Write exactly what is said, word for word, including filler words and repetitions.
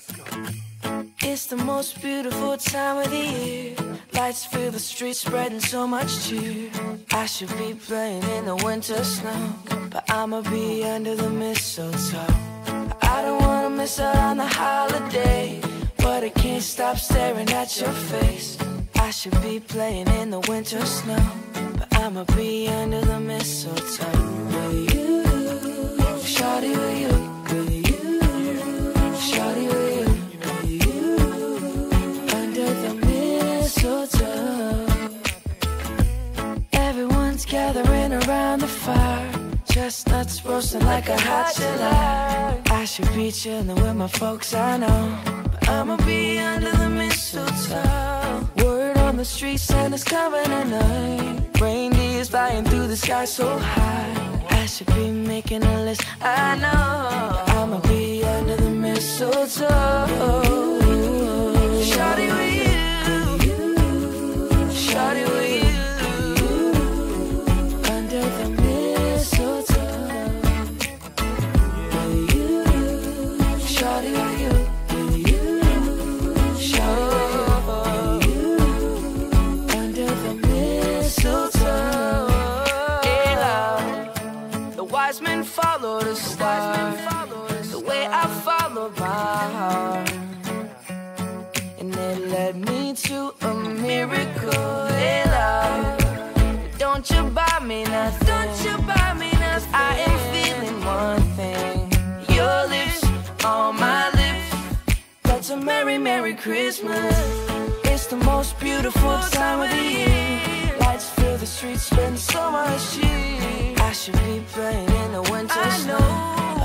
It's the most beautiful time of the year. Lights fill the streets, spreading so much cheer. I should be playing in the winter snow, but I'ma be under the mistletoe. I don't wanna miss out on the holiday, but I can't stop staring at your face. I should be playing in the winter snow, but I'ma be under the mistletoe. With you, shawty, with you, with you, shawty, with you, with you, under the mistletoe. Everyone's gathering around the fire, chestnuts roasting like a hot July. I should be chilling with my folks, I know, but I'ma be under the mistletoe. Word on the street, Santa's coming tonight. Reindeer's flying through the sky so high. I should be making a list, I know, I'ma be under the mistletoe. Shawty with you, shawty with you, under the mistletoe. With you, shawty with you, with you, shawty with you, under the mistletoe. Yeah, love. The wise men follow the star, the way I followed my heart, and it led me to a miracle. Hey, love, don't you buy me nothing, don't you buy me nothing. I am feeling one thing, your lips on my lips. That's a merry, merry Christmas. It's the most beautiful time of the year. Lights fill the streets, spend so much cheer. I should be playing in the winter snow,